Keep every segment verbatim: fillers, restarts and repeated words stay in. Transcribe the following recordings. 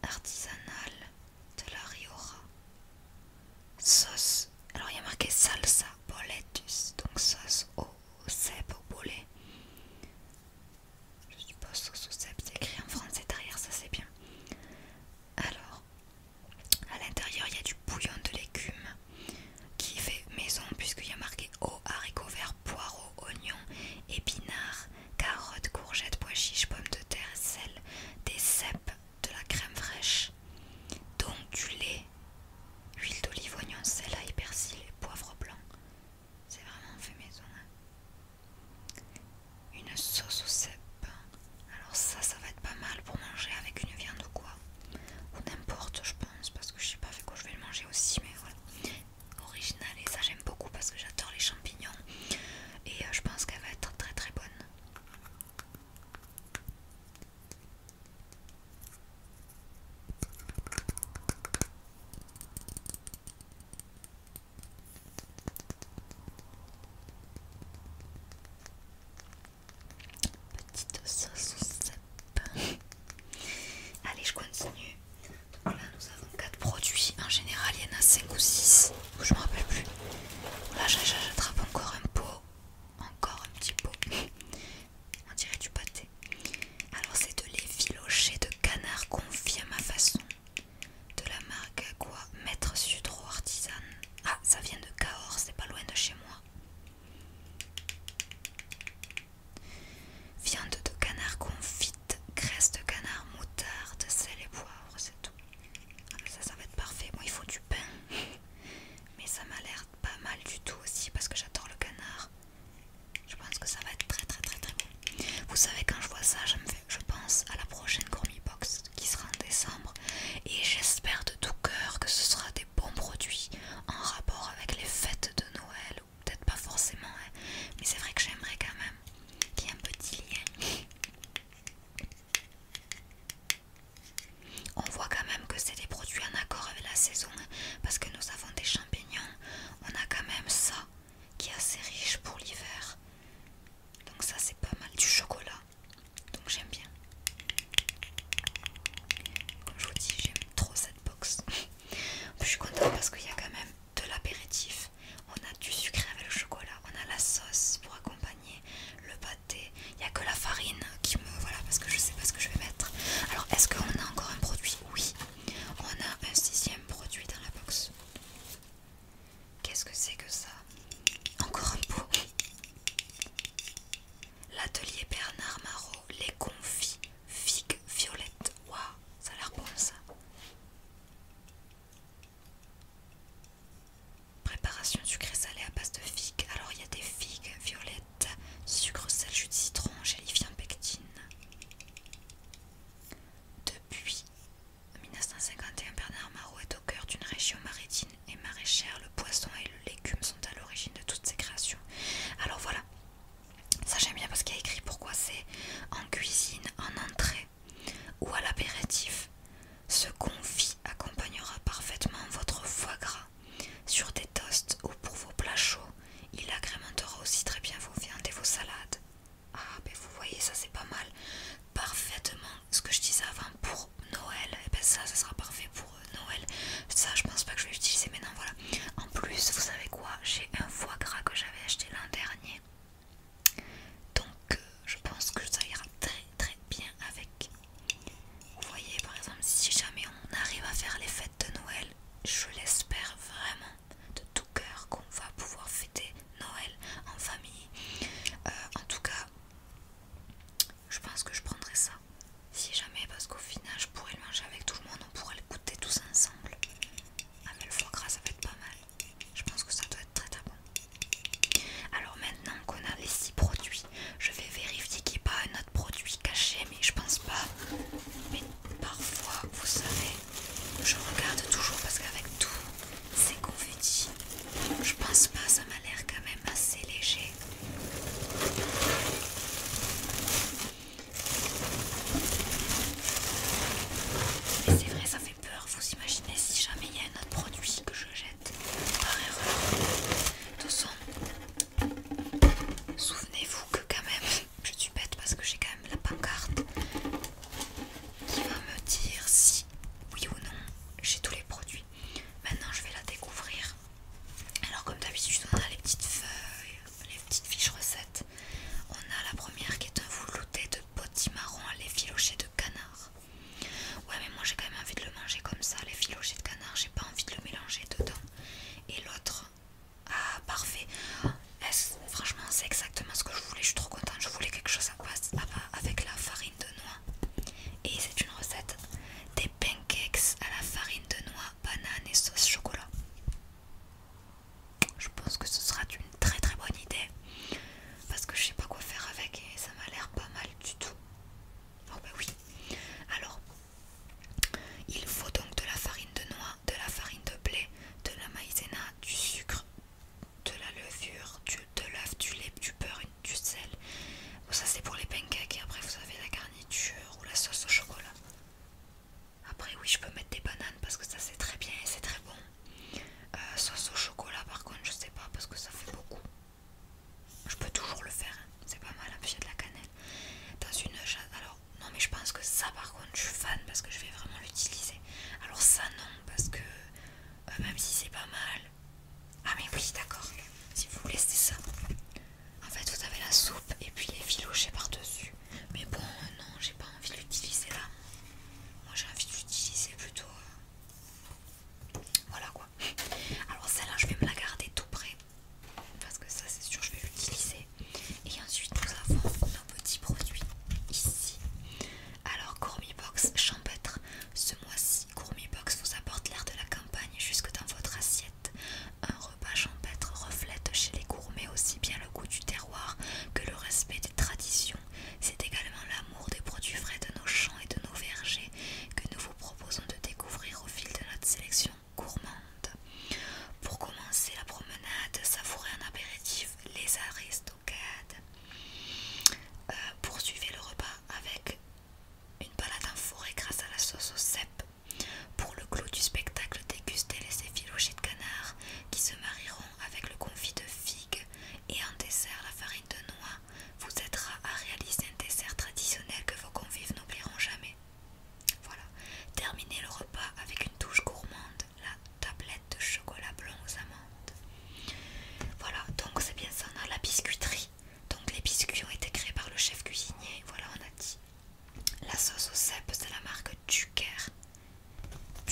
artisanale de la Rioja. Sauce, alors il y a marqué salsa boletus, donc sauce au cèpe, au bolet. Je suppose sauce au cèpe, c'est écrit en français derrière, ça c'est bien. Alors, à l'intérieur il y a du bouillon de légumes qui fait maison puisqu'il y a marqué eau, haricots verts, poireaux, oignons, épinards, carottes, courgettes, pois chiches, pommes de terre, sel, des cèpes, de la crème fraîche, donc du lait, huile d'olive, oignon, sel, ail, persil et poivre blanc. C'est vraiment fait maison, hein. Une sauce au cèpe. Alors ça, ça va être pas mal pour manger avec une viande ou quoi. Ou n'importe, je pense, parce que je sais pas avec quoi je vais le manger aussi, mais voilà. Original, et ça j'aime beaucoup parce que j'adore les champignons. Et euh, je pense qu'elle va être très très bonne. Petite sauce au cèpe. Allez, je continue. Donc là, nous avons quatre produits. En général, il y en a cinq ou six. Je me rappelle plus. Là, j'attrape encore un pot. Encore un petit pot. On dirait du pâté. Alors, c'est de l'effiloché de canard confit à ma façon. De la marque quoi? Maître Sudreau Artisan. Ah, ça vient de Cahors, c'est pas loin de chez moi. Viande de canard confite, graisse de canard, moutarde, sel et poivre, c'est tout. Ah, ça, ça va être parfait. Moi, il faut du pain. Mais ça m'a l'air pas mal du tout aussi parce que j'adore le canard. Je pense que ça va être très très très très bon. Vous savez, quand je vois ça, je, me fais, je pense à la prochaine Gourmet Box qui sera en décembre. Et j'espère de tout cœur que ce sera des bons produits en rapport avec les fêtes de Noël. Ou peut-être pas forcément, hein. Mais c'est vrai que j'aimerais quand même qu'il y ait un petit lien. On voit quand même que c'est des produits en accord avec la saison, hein, parce que nous avons des champignons. On a quand même ça qui est assez riche pour l'hiver. Donc ça c'est pas mal, du chocolat. Donc j'aime bien. Comme je vous dis, j'aime trop cette box. Je suis contente parce qu'il y a quand même de l'apéritif. On a du sucré avec le chocolat. On a la sauce pour accompagner le pâté. Il n'y a que la farine qui me... Voilà, parce que je sais pas ce que je vais mettre. Alors est-ce qu'on a encore un produit? Oui. On a un sixième produit dans la box. Qu'est-ce que c'est que ça? Encore un pot. L'atelier Bernard Marot, les confits, figues violettes. Waouh, ça a l'air bon ça. Préparation sucré salé à base de figues. Alors il y a des figues violettes, sucre, sel, jus de citron, gélifiant, pectine. Depuis mille neuf cent cinquante et un, Bernard Marot est au cœur d'une région maritime et maraîchère. Le poisson et le légume sont à l'origine de toutes ces créations. Alors voilà, ça j'aime bien parce qu'il y a écrit pourquoi c'est en cuisine, en entrée ou à l'apéritif. Ce confit accompagnera parfaitement votre foie gras sur des toasts ou pour vos plats chauds. Il agrémentera aussi très bien vos viandes et vos salades. Ah ben vous voyez, ça c'est pas mal. Parfaitement ce que je disais avant pour Noël. Et ben ça, ça sera parfait pour Noël. Ça je pense pas que je vais l'utiliser maintenant, voilà. En plus, vous savez quoi? J'ai un foie gras que j'avais acheté l'an dernier. Donc euh, je pense que ça ira très très bien avec. Vous voyez, par exemple, si jamais on arrive à faire les fêtes de Noël, je l'espère vraiment de tout cœur qu'on va pouvoir fêter Noël en famille. Euh, en tout cas, je pense que je prendrai ça. Si jamais, parce qu'au final, je pourrais le manger avec tout le monde, on pourrait le goûter tous ensemble. Ah mais le foie gras, ça va être pas mal. Je pense que ça doit être très très bon. Alors maintenant qu'on a les six produits, je vais vérifier qu'il n'y ait pas un autre produit caché, mais je pense pas. Mais parfois, vous savez, je regarde toujours parce qu'avec tout ces confettis, je pense pas, ça m'a l'air quand même assez léger. Et c'est vrai, ça fait peur. Vous imaginez si jamais il y a un autre produit que je jette par erreur. De toute façon, souvenez-vous que quand même, je suis bête parce que j'ai quand même la pancarte qui va me dire si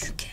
du Caire.